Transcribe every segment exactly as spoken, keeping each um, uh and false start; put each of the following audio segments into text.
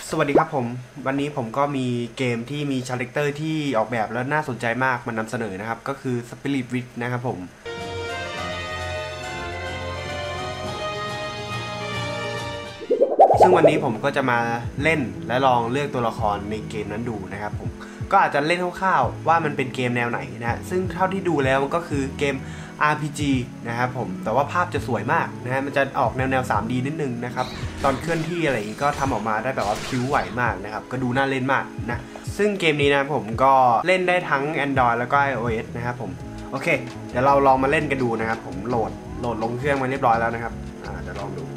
สวัสดีครับผมวันนี้ผมก็มีเกมที่มีคาแรคเตอร์ที่ออกแบบแล้วน่าสนใจมากมานำเสนอนะครับก็คือ Spirit Witch นะครับผมซึ่งวันนี้ผมก็จะมาเล่นและลองเลือกตัวละครในเกมนั้นดูนะครับผมก็อาจจะเล่นคร่าวๆว่ามันเป็นเกมแนวไหนนะซึ่งเท่าที่ดูแล้วมันก็คือเกม อาร์ พี จี นะครับผมแต่ว่าภาพจะสวยมากนะฮะมันจะออกแนวแนว ทรี ดี นิดนึงนะครับตอนเคลื่อนที่อะไรอย่างนี้ก็ทำออกมาได้แบบว่าผิวไหวมากนะครับก็ดูน่าเล่นมากนะซึ่งเกมนี้นะผมก็เล่นได้ทั้ง Android แล้วก็ iOS นะครับผมโอเคเดี๋ยวเราลองมาเล่นกันดูนะครับผมโหลดโหลดลงเครื่องมาเรียบร้อยแล้วนะครับอ่าเดี๋ยวลองดู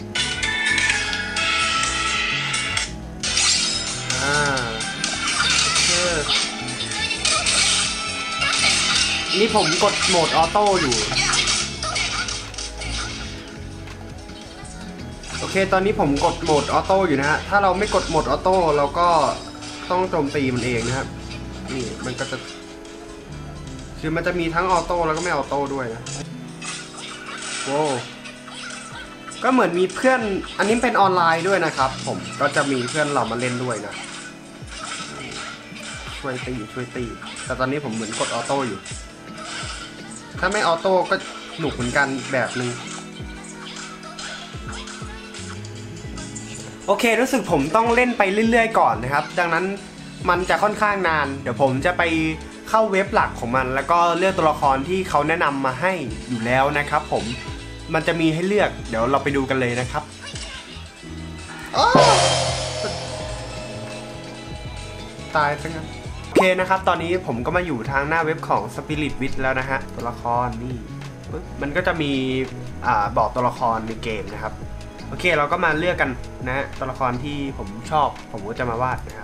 อ่านี่ผมกดโหมดออโต้อยู่โอเคตอนนี้ผมกดโหมดออโต้อยู่นะฮะถ้าเราไม่กดโหมดออโต้เราก็ต้องโจมตีมันเองนะครับนี่มันก็จะคือมันจะมีทั้งออโต้แล้วก็ไม่ออโต้ด้วยนะโว้ก็เหมือนมีเพื่อนอันนี้เป็นออนไลน์ด้วยนะครับผมก็จะมีเพื่อนเรามาเล่นด้วยนะช่วยตีช่วยตีแต่ตอนนี้ผมเหมือนกดออโต้อยู่ถ้าไม่ออโต้ก็หนุกเหมือนกันแบบนึงโอเครู้สึกผมต้องเล่นไปเรื่อยๆก่อนนะครับดังนั้นมันจะค่อนข้างนานเดี๋ยวผมจะไปเข้าเว็บหลักของมันแล้วก็เลือกตัวละครที่เขาแนะนำมาให้อยู่แล้วนะครับผมมันจะมีให้เลือกเดี๋ยวเราไปดูกันเลยนะครับตายซะงั้นโอเคนะครับตอนนี้ผมก็มาอยู่ทางหน้าเว็บของ Spirit Witch แล้วนะฮะตัวละครนี่มันก็จะมีอ่าบอกตัวละครในเกมนะครับโอเคเราก็มาเลือกกันนะฮะตัวละครที่ผมชอบผมก็จะมาวาดนะครับ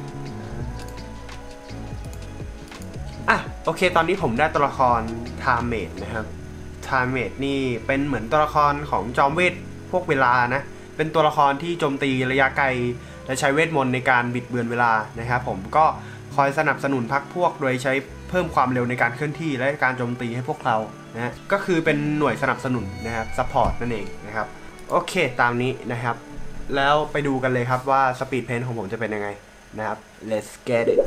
อ่ะโอเคตอนนี้ผมได้ตัวละคร Time-Mate นะครับ Time-Mate นี่เป็นเหมือนตัวละครของจอมเวทพวกเวลานะเป็นตัวละครที่โจมตีระยะไกลและใช้เวทมนต์ในการบิดเบือนเวลานะครับผมก็คอยสนับสนุนพรรคพวกโดยใช้เพิ่มความเร็วในการเคลื่อนที่และการโจมตีให้พวกเรานะฮะก็คือเป็นหน่วยสนับสนุนนะครับซัพพอร์ตนั่นเองนะครับโอเคตามนี้นะครับแล้วไปดูกันเลยครับว่าสปีดเพนของผมจะเป็นยังไงนะครับ let's get it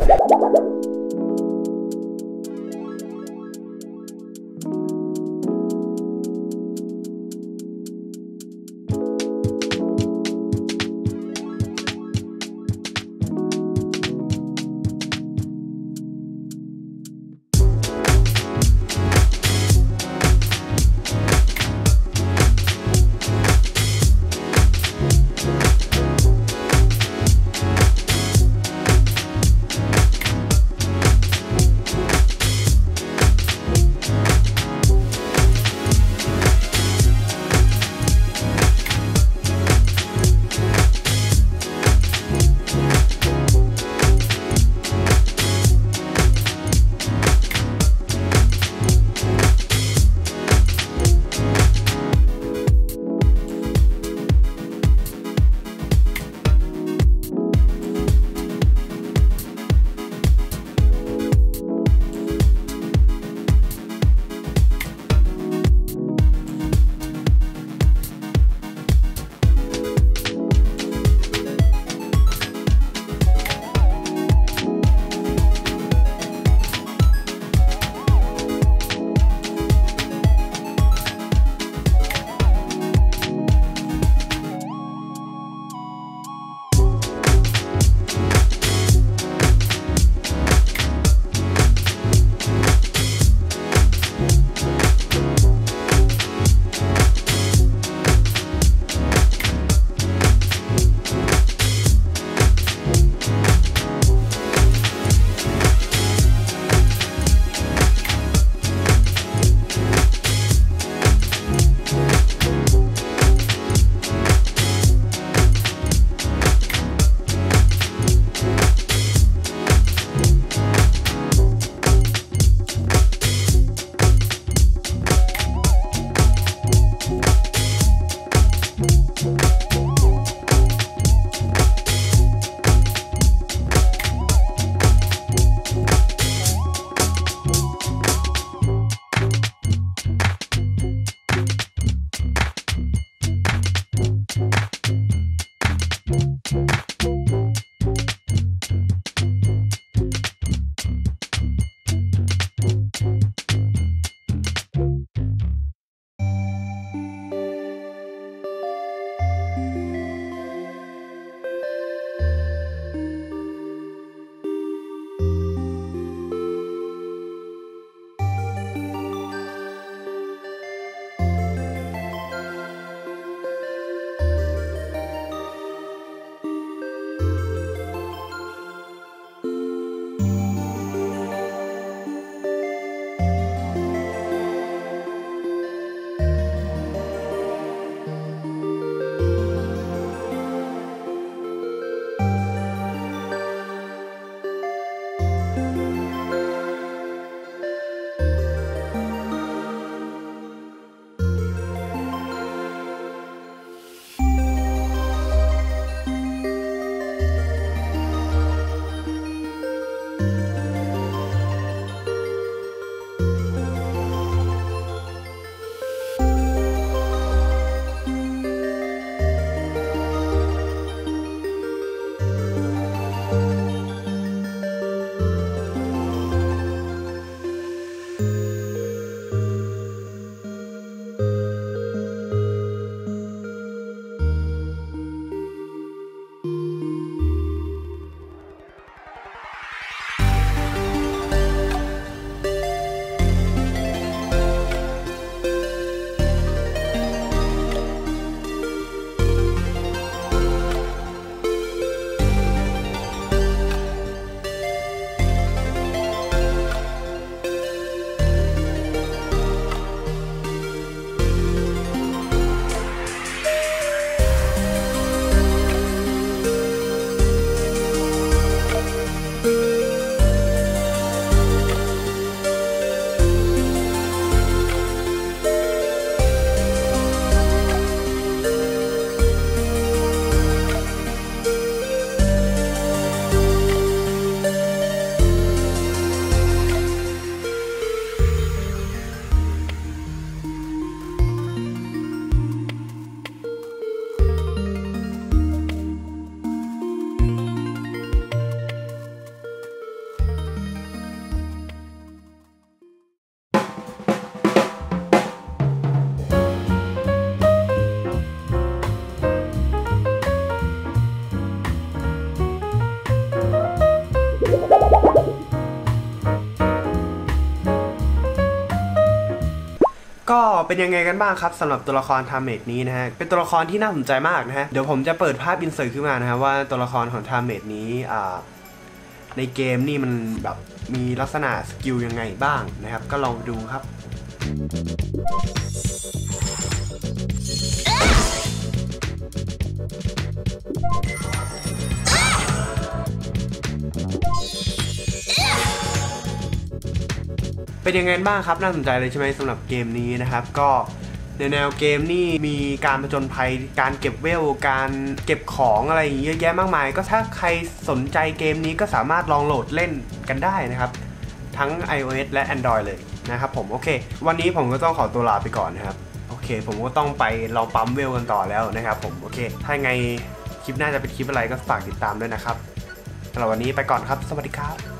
ก็เป็นยังไงกันบ้างครับสำหรับตัวละครทามเมดนี้นะฮะเป็นตัวละครที่น่าสนใจมากนะฮะเดี๋ยวผมจะเปิดภาพอินเสิร์ตขึ้นมานะฮะว่าตัวละครของทามเมดนี้อ่าในเกมนี่มันแบบมีลักษณะสกิลยังไงบ้างนะครับก็ลองดูครับเป็นยังไงบ้างครับน่าสนใจเลยใช่ไหมสำหรับเกมนี้นะครับก็ในแนวเกมนี่มีการผจญภัยการเก็บเวลการเก็บของอะไรอย่างเยอะแยะมากมายก็ถ้าใครสนใจเกมนี้ก็สามารถลองโหลดเล่นกันได้นะครับทั้ง iOS และ Android เลยนะครับผมโอเควันนี้ผมก็ต้องขอตัวลาไปก่อนนะครับโอเคผมก็ต้องไปลองปั๊มเวลกันต่อแล้วนะครับผมโอเคถ้าไงคลิปหน้าจะเป็นคลิปอะไรก็ฝากติดตามด้วยนะครับสำหรับวันนี้ไปก่อนครับสวัสดีครับ